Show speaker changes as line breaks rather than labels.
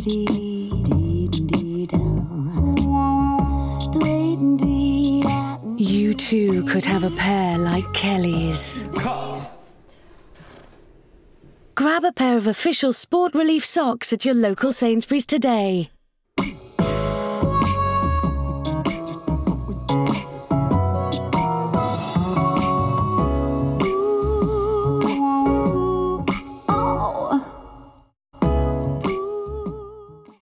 You too could have a pair like Kelly's.
Cut!
Grab a pair of official Sport Relief socks at your local Sainsbury's today.